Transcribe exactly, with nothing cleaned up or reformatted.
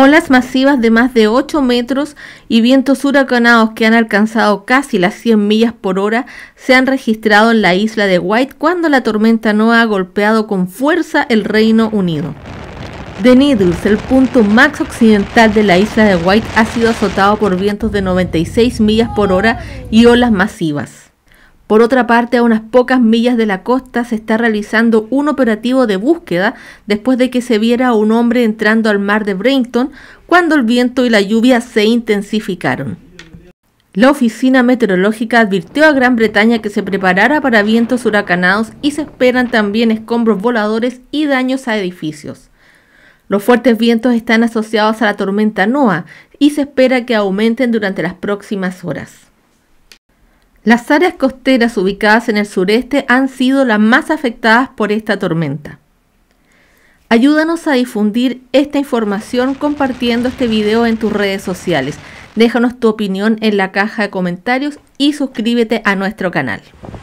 Olas masivas de más de ocho metros y vientos huracanados que han alcanzado casi las cien millas por hora se han registrado en la isla de White cuando la tormenta Noah ha golpeado con fuerza el Reino Unido. The Needles, el punto más occidental de la isla de White, ha sido azotado por vientos de noventa y seis millas por hora y olas masivas. Por otra parte, a unas pocas millas de la costa se está realizando un operativo de búsqueda después de que se viera a un hombre entrando al mar de Brenton cuando el viento y la lluvia se intensificaron. La oficina meteorológica advirtió a Gran Bretaña que se preparara para vientos huracanados y se esperan también escombros voladores y daños a edificios. Los fuertes vientos están asociados a la tormenta Noah y se espera que aumenten durante las próximas horas. Las áreas costeras ubicadas en el sureste han sido las más afectadas por esta tormenta. Ayúdanos a difundir esta información compartiendo este video en tus redes sociales. Déjanos tu opinión en la caja de comentarios y suscríbete a nuestro canal.